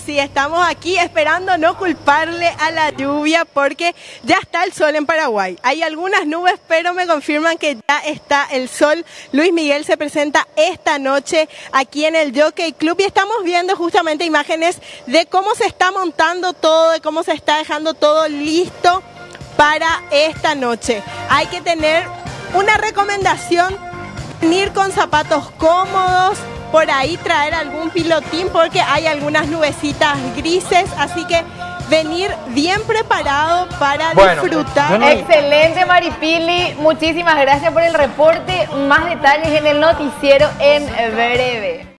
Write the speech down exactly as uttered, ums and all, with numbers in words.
sí, estamos aquí esperando no culparle a la lluvia porque ya está el sol en Paraguay. Hay algunas nubes, pero me confirman que ya está el sol. Luis Miguel se presenta esta noche aquí en el Jockey Club y estamos viendo justamente imágenes de cómo se está montando todo, de cómo se está dejando todo listo para esta noche. Hay que tener una recomendación, venir con zapatos cómodos, por ahí traer algún pilotín porque hay algunas nubecitas grises, así que venir bien preparado para bueno, disfrutar. No... Excelente, Maripili, muchísimas gracias por el reporte. Más detalles en el noticiero en breve.